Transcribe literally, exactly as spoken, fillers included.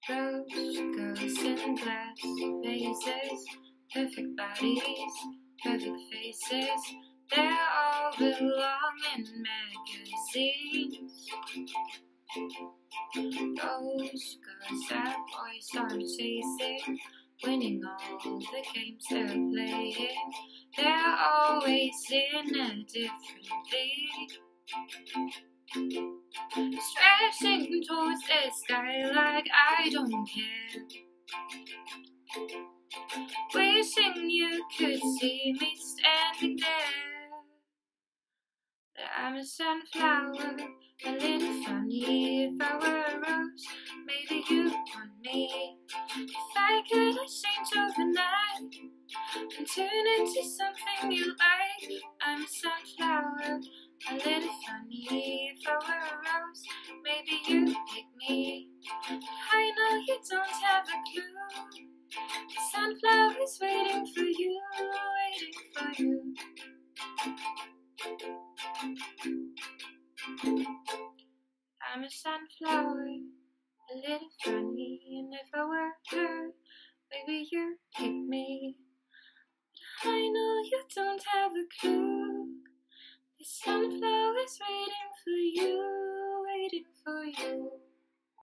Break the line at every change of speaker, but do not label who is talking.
Rose girls in glass vases, perfect bodies, perfect faces. They all belong in magazines. Those girls that boys are chasing, winning all the games they're playing. They're always in a different league, stretching towards the sky like I don't care, wishing you could see me standing there. But I'm a sunflower, a little funny. If I were a rose, maybe you'd want me. If I could exchange overnight and turn into something you like, I'm a sunflower, a little funny. If I were a rose, maybe you'd pick me. I know you don't have a clue. The sunflower's waiting for you, waiting for you. I'm a sunflower, a little funny, and if I were her, maybe you'd pick me. But I know you don't have a clue. The sunflower's waiting for you, waiting for you.